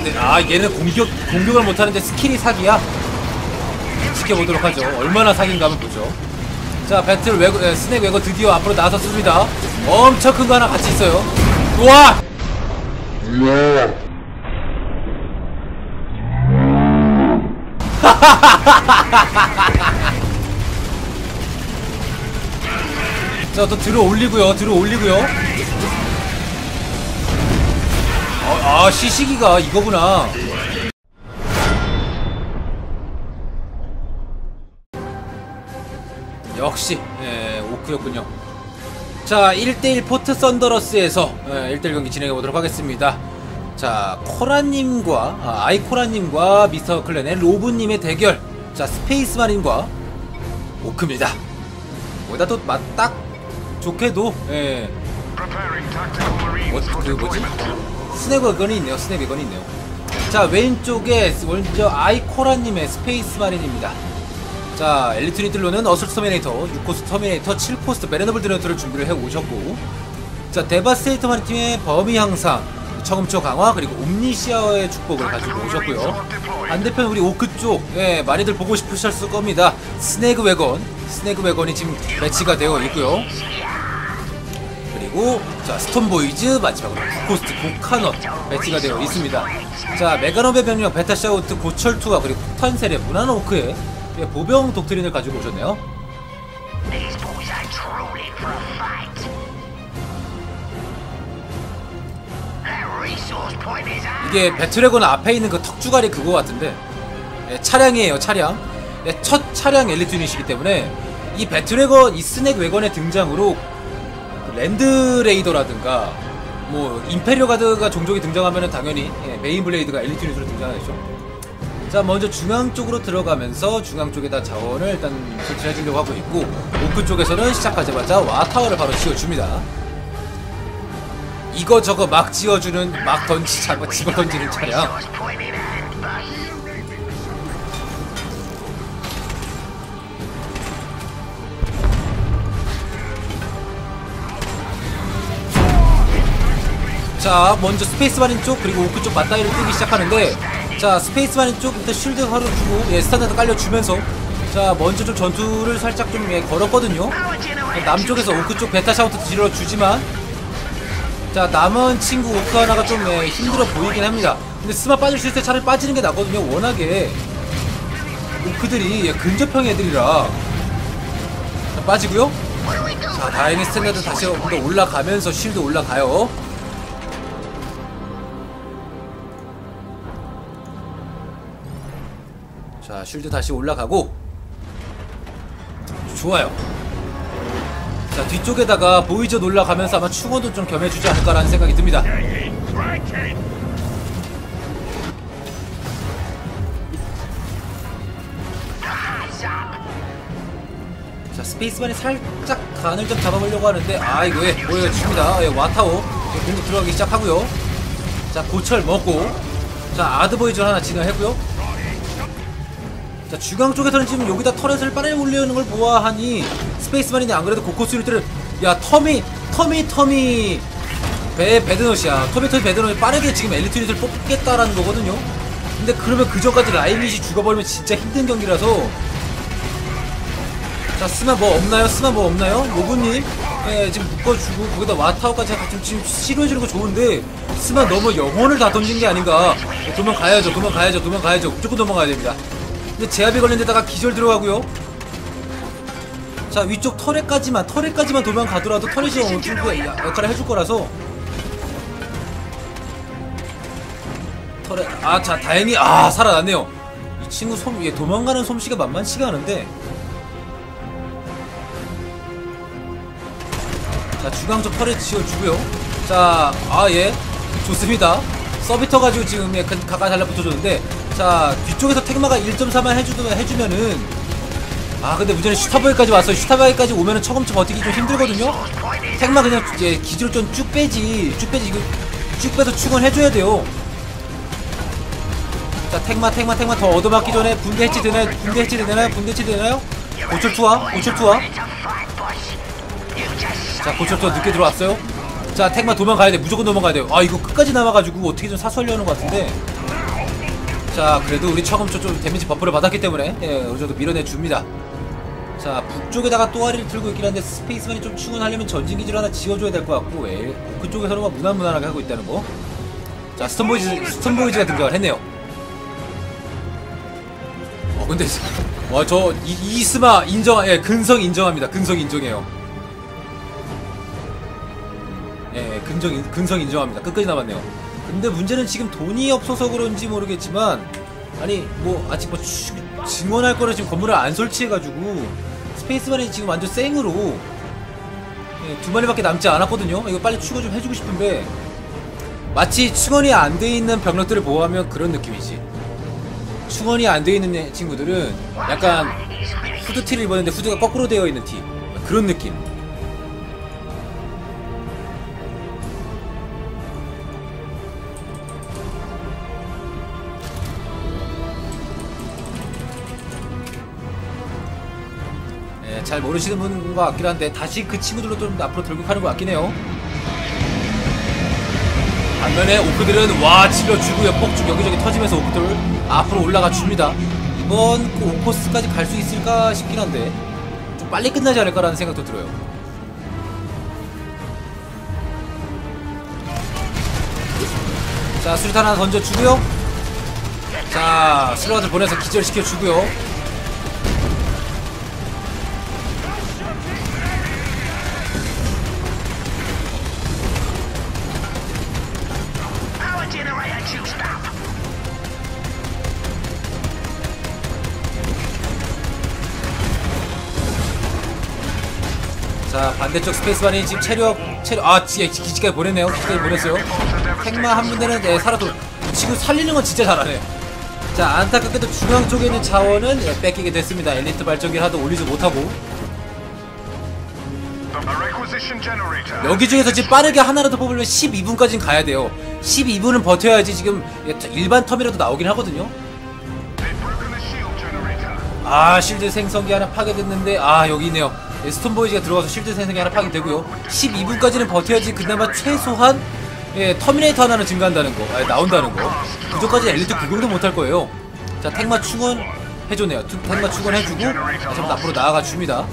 아, 얘는 공격을 못하는데 스킬이 사기야? 지켜보도록 하죠. 얼마나 사기인가 한번 보죠. 자, 배틀 스낵 웨건 드디어 앞으로 나섰습니다. 엄청 큰 거 하나 같이 있어요. 우와! 자, 또 들어 올리고요. 시시기가 이거구나. 역시 오크였군요. 자, 1대1 포트 썬더러스에서 1대1 경기 진행해보도록 하겠습니다. 자, 코라님과 아이코라님과 미스터 클랜의 로브님의 대결. 자, 스페이스마린과 오크입니다. 거기다 또 딱 좋게도 스낵 웨건이 있네요. 자, 왼쪽에 먼저 아이코라님의 스페이스마린입니다. 자, 엘리트 니들로는 어설트 터미네이터, 6코스트 터미네이터, 7코스트 베레너블 드레너트를 준비를 해오셨고, 자, 데바스테이터 마리팀의 범위 향상, 청음초 강화, 그리고 옴니시아의 축복을 가지고 오셨고요. 반대편 우리 오크 쪽, 많이들 보고 싶으셨을 겁니다. 스낵 웨건이 지금 매치가 되어 있고요. 그리고 자, 스톤보이즈, 마지막으로 9코스트 고카넛 매치가 되어 있습니다. 자, 메가노베 병력, 베타샤우트, 고철투와 그리고 폭탄세례, 무난 오크의 보병 독트린을 가지고 오셨네요. 이게 배틀웨건 앞에 있는 그 턱주가리 그거 같은데, 차량이에요. 첫 차량 엘리트 유닛이기 때문에 이 배틀웨건, 이 스낵 웨건의 등장으로 랜드레이더라든가 뭐 임페리어 가드가 종족이 등장하면은 당연히 메인 블레이드가 엘리트 유닛으로 등장하겠죠. 자, 먼저 중앙 쪽으로 들어가면서 중앙 쪽에다 자원을 일단 설치해주려고 하고 있고, 오크 쪽에서는 시작하자마자 와타워를 바로 지어줍니다. 이거저거 막 지어주는, 집어 던지는 차량. 자, 먼저 스페이스마린 쪽 그리고 오크 쪽 맞다이를 뜨기 시작하는데, 자, 스페이스마린 쪽부터 쉴드 하루 주고 스타트도 깔려주면서, 자, 먼저 좀 전투를 살짝 좀 걸었거든요. 남쪽에서 오크 쪽 베타샤우트 질러주지만, 자, 남은 친구 오크 하나가 좀 힘들어 보이긴 합니다. 근데 스마 빠질 수 있을 때 차라리 빠지는 게 낫거든요. 워낙에 오크들이 근접형 애들이라. 자, 빠지고요. 자, 다행히 스탠다드 다시 올라가면서 쉴드 올라가요. 자, 쉴드 다시 올라가고, 좋아요. 자, 뒤쪽에다가 보이저 올라가면서 아마 충원도 좀 겸해주지 않을까라는 생각이 듭니다. 자, 스페이스만이 살짝 간을 좀 잡아보려고 하는데, 이거 보여줍니다. 와타오 공격 들어가기 시작하고요. 자, 고철 먹고, 자, 아드보이저 하나 진행했고요. 자, 중앙 쪽에서는 지금 여기다 터렛을 빨리 올리는 걸 보아하니 스페이스마린이 안 그래도 고코스 유닛들을, 야, 배드넛이야. 배드넛이 빠르게 지금 엘리트 유닛을 뽑겠다라는 거거든요. 근데 그러면 그 전까지 라인닛이 죽어버리면 진짜 힘든 경기라서. 자, 스마 뭐 없나요? 로브님, 지금 묶어주고 거기다 와타오까지 지금 치료해주는 거 좋은데, 스마 너무 영혼을 다 던진 게 아닌가. 도망가야죠. 무조건 도망가야 됩니다. 근데 제압이 걸린 데다가 기절 들어가고요. 자, 위쪽 터렛까지만 도망가더라도 터렛이 어느 정도 역할을 해줄 거라서. 터렛, 자, 다행히 살아났네요. 이 친구 도망가는 솜씨가 만만치가 않은데. 자, 중앙 쪽 터렛 지어주고요. 자, 좋습니다. 서비터 가지고 지금 가까이 달라붙어줬는데, 자, 뒤쪽에서 택마가 1.4만 해주면은, 근데 문제는 슈타바이까지 왔어요. 슈타바이까지 오면은 처음부터 버티기 좀 힘들거든요. 택마 그냥 기지로 좀 쭉 빼지. 쭉 빼서 충원해줘야 돼요. 자, 택마 더 얻어맞기 전에 분대 해치 되나요? 고철투와. 자, 고철투와 늦게 들어왔어요. 자, 택마 도망가야 돼. 무조건 도망가야 돼요. 이거 끝까지 남아가지고 어떻게 좀 사수하려는 것 같은데. 자, 그래도 우리 처음부터 좀 데미지 버프를 받았기 때문에 어느 정도 밀어내 줍니다. 자, 북쪽에다가 또아리를 틀고 있긴 한데 스페이스만이 좀 충원하려면 전진기지를 하나 지어줘야 될 것 같고, 그쪽에서는 막 무난무난하게 하고 있다는 거. 자, 스톤보이즈가 등장을 했네요. 근데 와, 저 이스마 근성 인정합니다. 근성 인정해요. 근성 인정합니다. 끝까지 남았네요. 근데 문제는 지금 돈이 없어서 그런지 모르겠지만, 아니 뭐 아직 뭐 증원할 거를 지금 건물을 안 설치해가지고 스페이스만이 지금 완전 생으로 두 마리밖에 남지 않았거든요. 이거 빨리 추가 좀 해주고 싶은데, 마치 충원이 안 돼 있는 병력들을 보호하면 그런 느낌이지. 충원이 안 돼 있는 친구들은 약간 후드티를 입었는데 후드가 거꾸로 되어 있는 티, 그런 느낌. 잘 모르시는 분인 것 같긴 한데 다시 그 친구들로 좀 앞으로 돌격하는 것 같긴 해요. 반면에 오크들은 와 질러주고요. 폭죽 여기저기 터지면서 오크들 앞으로 올라가 줍니다. 이번 그 오코스까지 갈 수 있을까 싶긴 한데 좀 빨리 끝나지 않을까라는 생각도 들어요. 자, 수류탄 하나 던져주고요. 자, 슬러가들 보내서 기절시켜주고요. 자, 반대쪽 스페이스만이 지금 체력 기지까지 보냈네요. 기지까지 보냈어요. 택마 한 분대는 살아도 지금 살리는 건 진짜 잘하네. 자, 안타깝게도 중앙 쪽에 있는 자원은 뺏기게 됐습니다. 엘리트 발전기를 하도 올리지 못하고. 여기중에서 지금 빠르게 하나라도 뽑으려면 12분까지는 가야 돼요. 12분은 버텨야지 지금 일반 텀이라도 나오긴 하거든요. 아, 실드 생성기 하나 파괴됐는데, 아, 여기 있네요. 스톤보이즈가 들어가서 실드 생성기 하나 파괴되고요. 12분까지는 버텨야지 그나마 최소한 터미네이터 하나는 증가한다는 거, 나온다는 거. 그전까지 엘리트 구경도 못할 거예요. 자, 택마 충원 해줬네요. 택마 충원 해주고 다시 한번 앞으로 나아가 줍니다.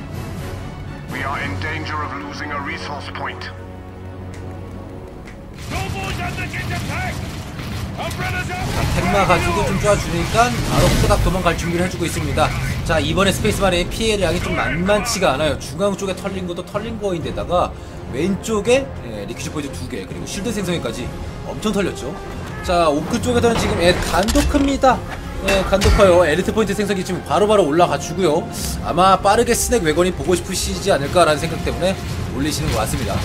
택마 가지고 좀 쪼아주니까 바로 후다닥 도망갈 준비를 해주고 있습니다. 자, 이번에 스페이스만의 피해량이 좀 만만치가 않아요. 중앙 쪽에 털린 것도 털린 거인데다가 왼쪽에 리퀴드 포이즈 2개 그리고 실드 생성기까지 엄청 털렸죠. 자, 오크 쪽에서는 지금 간도 큽니다. 간도 커요. 엘리트 포인트 생성기 지금 바로바로 올라가 주고요. 아마 빠르게 스낵 웨건이 보고 싶으시지 않을까라는 생각 때문에 올리시는 것 같습니다.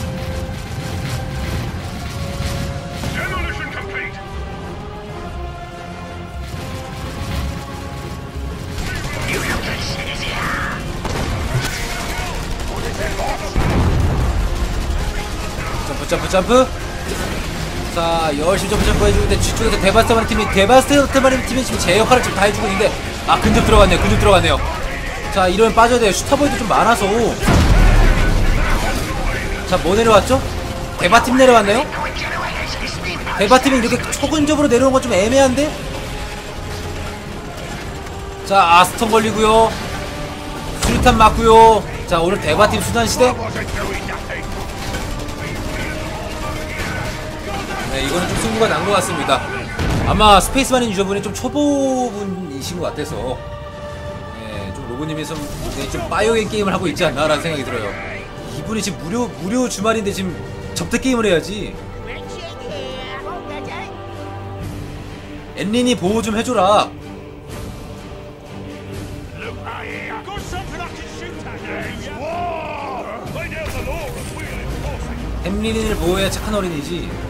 점프. 자, 열심히 점프 해주는데 뒤쪽에서 데바스테마린 팀이 지금 제 역할을 지금 다 해주고 있는데, 아, 근접 들어갔네요. 자, 이러면 빠져야 돼요. 슈타보이도 좀 많아서. 자, 뭐 내려왔죠? 데바팀 내려왔네요? 데바팀이 이렇게 초근접으로 내려오는 건 좀 애매한데? 자, 아스톤 걸리고요. 수류탄 맞고요. 자, 오늘 데바팀 수단시대? 네, 이거는 좀 승부가 난 것 같습니다. 아마 스페이스만인 유저분이 좀 초보분이신 것 같아서, 좀 로보님이 좀 바이오게임 게임을 하고 있지 않나라는 생각이 들어요. 이분이 지금 무료 주말인데 지금 접대 게임을 해야지. 앤린이 보호 좀 해줘라. 앤린을 보호해야 착한 어린이지.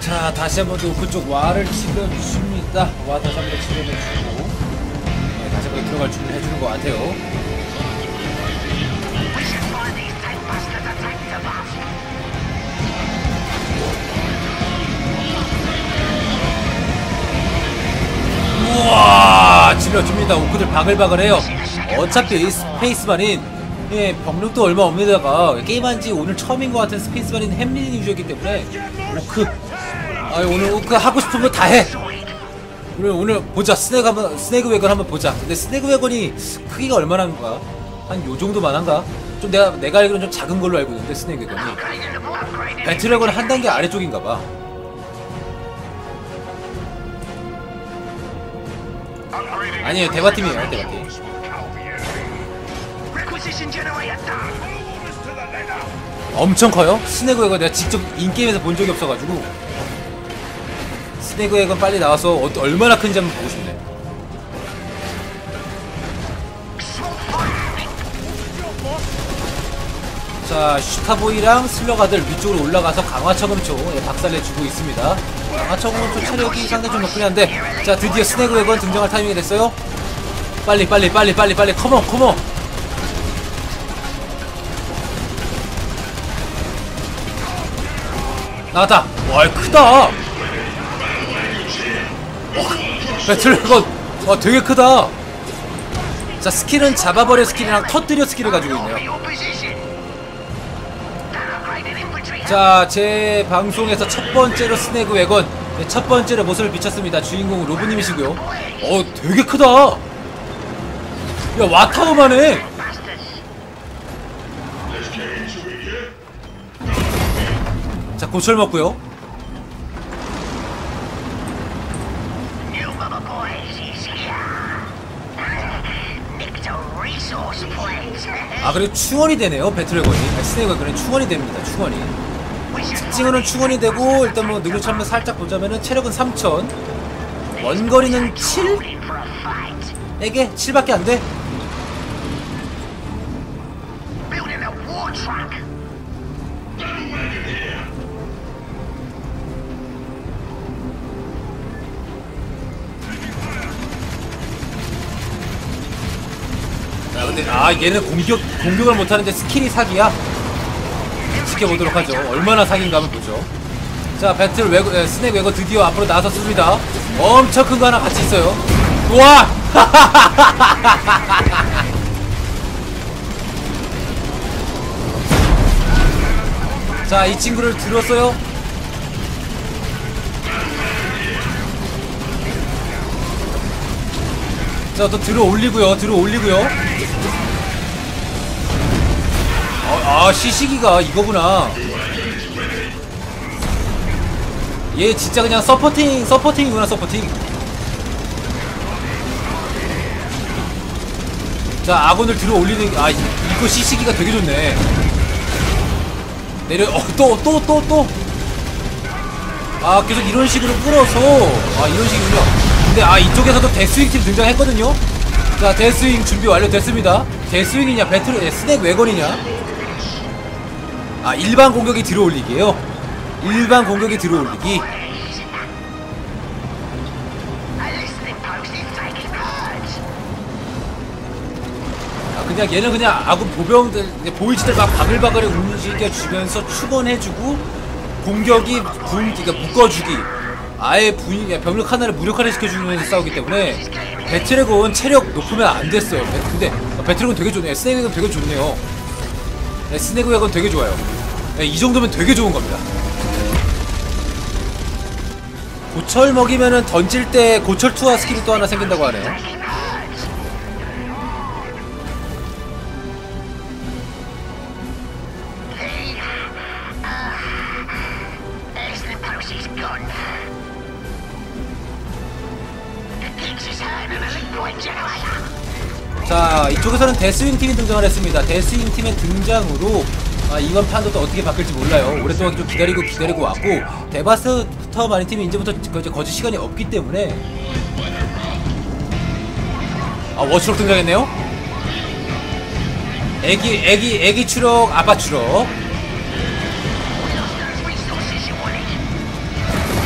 자, 다시 한번 더 오픈 쪽 와를 찍어줍니다. 와 다시 한번 더 찍어주고, 네, 다시 한번 들어갈 준비를 해주는 것 같아요. 우와, 질러줍니다. 오크들 바글바글해요. 어차피 스페이스만인, 예, 병력도 얼마 없는데다가 게임한지 오늘 처음인 것 같은 스페이스만인 햄릿 유저이기 때문에 오크, 오늘 오크 하고 싶은 거 다 해. 오늘 보자. 스네그 웨건 한번 보자. 근데 스네그 웨건이 크기가 얼마나인가? 한 요 정도만 한가? 좀 내가 알기로는 좀 작은 걸로 알고 있는데, 스네그 웨건이 배틀 웨건 한 단계 아래쪽인가봐. 아니에요, 대바팀이에요, 대바팀. 엄청 커요? 스네그 웨건 내가 직접 인게임에서 본 적이 없어가지고 스네그 웨건 빨리 나와서 얼마나 큰지 한번 보고 싶네. 자, 슈타보이랑 슬러가들 위쪽으로 올라가서 강화처금초, 예, 박살내주고 있습니다. 강화처금초 체력이 상당히 좀 높긴 한데, 자, 드디어 스네그 웨건 등장할 타이밍이 됐어요. 빨리 컴온. 나왔다. 와, 크다. 배틀웨건, 와, 되게 크다. 자, 스킬은 잡아버려 스킬이랑 터뜨려 스킬을 가지고 있네요. 자, 제 방송에서 첫 번째로 스네그 웨건, 네, 첫 번째로 모습을 비쳤습니다. 주인공은 로브님이시고요. 되게 크다. 야, 와타우만 해. 자, 고철 먹고요. 그리고 충원이 되네요. 배틀웨건이. 스네그 웨건은 충원이 됩니다. 충원이. 특징으로는 충원이 되고, 일단 뭐 능력치 한번 살짝 보자면은 체력은 3000, 원거리는 7? 에게 7밖에 안 돼. 근데 얘는 공격을 못하는데 스킬이 사기야. 지켜보도록 하죠. 얼마나 사기인가 한번 보죠. 자, 스네그 웨건 드디어 앞으로 나섰습니다. 엄청 큰 거 하나 같이 있어요. 우와! 자, 이 친구를 들었어요. 자, 또 들어 올리고요. 시시기가 이거구나. 얘 진짜 그냥 서포팅이구나, 서포팅. 자, 아군을 들어 올리는, 이거 시시기가 되게 좋네. 내려, 또. 계속 이런 식으로 끌어서, 이런 식이군요. 근데, 이쪽에서도 데스윙 팀 등장했거든요? 자, 데스윙 준비 완료됐습니다. 데스윙이냐, 스네그 웨건이냐? 일반 공격이 들어올리기에요. 일반 공격이 들어올리기. 그냥 얘는 그냥 아군 보병들, 보이지들 막 바글바글 움직여주면서 축원해주고, 공격이 그러니까 묶어주기. 아예 병력 하나를 무력화를 시켜주면서 싸우기 때문에 배틀웨건 체력 높으면 안 됐어요. 근데 배틀웨건 되게 좋네요. 스네그 웨건 되게 좋네요. 네, 스네그 웨건 되게 좋아요. 네, 이 정도면 되게 좋은 겁니다. 고철 먹이면은 던질 때 고철 투하 스킬이 또 하나 생긴다고 하네요. 자, 이쪽에서는 데스윙 팀이 등장을 했습니다. 데스윙 팀의 등장으로 이번 판도 또 어떻게 바뀔지 몰라요. 오랫동안 좀 기다리고 왔고, 데바스터 마린 팀이 이제부터 거짓 시간이 없기 때문에. 워치록 등장했네요. 애기 추록, 아빠 추록.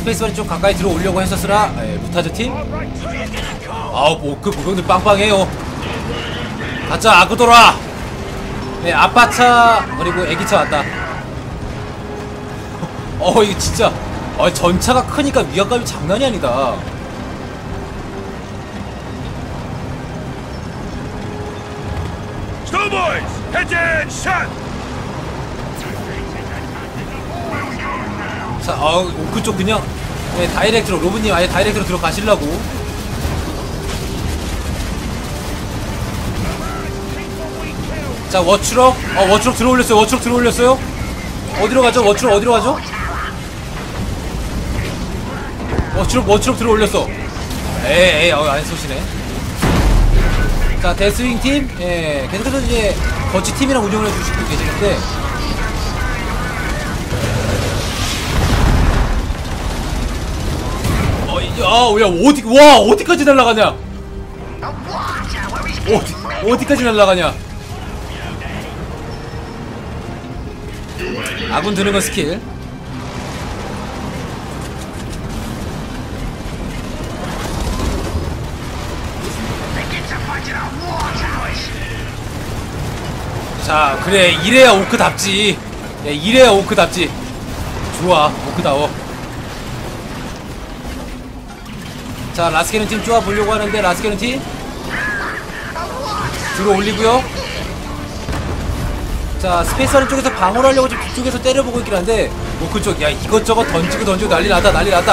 스페이스바린 좀 가까이 들어오려고 했었으나 무타즈 팀. 아우 오크 보병들 빵빵해요. 가자 아그도라. 네 아빠차 그리고 애기차 왔다. 이거 진짜 전차가 크니까 위압감이 장난이 아니다. 자, 오크 쪽 그냥 다이렉트로 로브님 아예 다이렉트로 들어가시려고. 자 워추럭 워추럭 들어올렸어요. 워추럭 들어올렸어요. 어디로 가죠? 워추럭 어디로 가죠? 워추럭 들어올렸어. 에이 안 쏘시네. 자 데스윙 팀 계속해서 이제 거치 팀이랑 운영을 해주시고 계시는데 야 어디까지 날아가냐? 어디까지 날아가냐? 아군 드는 건 스킬. 자 그래 이래야 오크답지. 이래야 오크답지. 좋아 오크다워. 자 라스케는 팀 쪼아 보려고 하는데 라스케는 팀 들어 올리고요. 자 스페이스하는 쪽에서 방어를 하려고 지금 뒤쪽에서 때려보고 있긴 한데 오크 쪽 야 이것저것 던지고 난리 났다.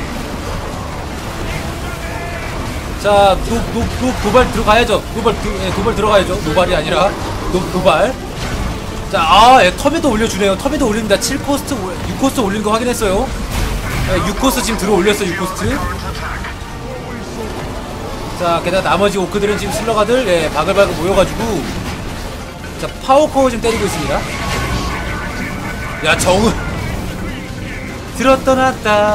자 도발 들어가야죠. 도발 들어가야죠. 노발이 아니라 도발. 자 텀에도 올려주네요. 텀에도 올립니다. 7코스트 6코스트 올린 거 확인했어요. 6코스트 지금 들어 올렸어. 6코스트. 자 게다가 나머지 오크들은 지금 슬러가들 바글바글 모여가지고 자 파워코어 지금 때리고 있습니다. 야 정은 들어떠났다.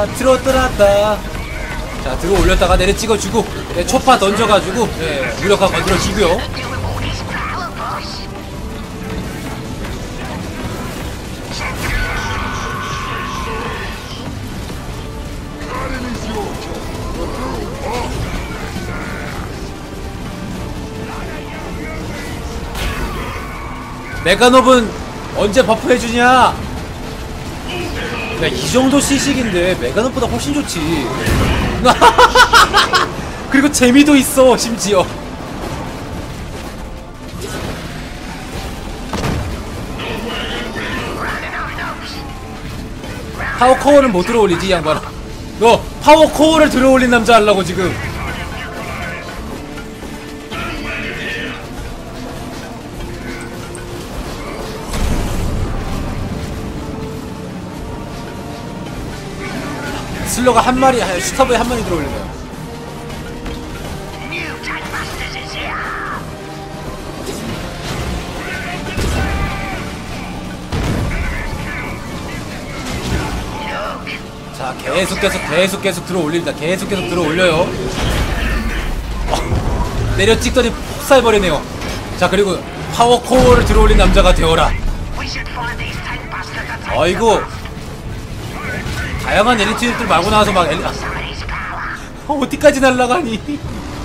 자 들어 올렸다가 내려 찍어주고 초파 던져가지고 무력화 건드려주고요. 메가노브는 언제 버프 해주냐? 야, 이 정도 시식인데 메가노브보다 훨씬 좋지. 그리고 재미도 있어, 심지어. 파워코어는 못 들어올리지, 이 양반아. 너 파워코어를 들어올린 남자 하려고 지금. 슬러가 한 마리, 슈터브에 한 마리 들어올리네요. 자, 계속 들어올립니다. 계속 들어올려요. 내려 찍더니 폭살버리네요. 자, 그리고 파워코어를 들어올린 남자가 되어라. 아이고. 다양한 엘리트들 말고 나와서 막 어디까지 날아가니?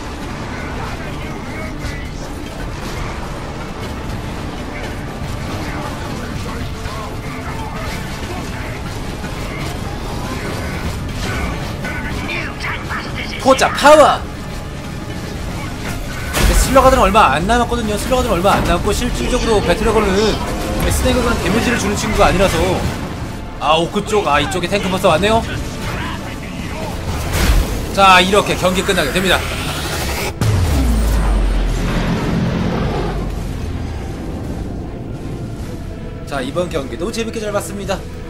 포자 파워! 슬러가들은 얼마 안 남았거든요. 슬러가들은 얼마 안 남았고 실질적으로 배틀러거는 스네이크는 데미지를 주는 친구가 아니라서. 오크 쪽, 이쪽에 탱크 버스 왔네요. 자, 이렇게 경기 끝나게 됩니다. 자, 이번 경기도 재밌게 잘 봤습니다.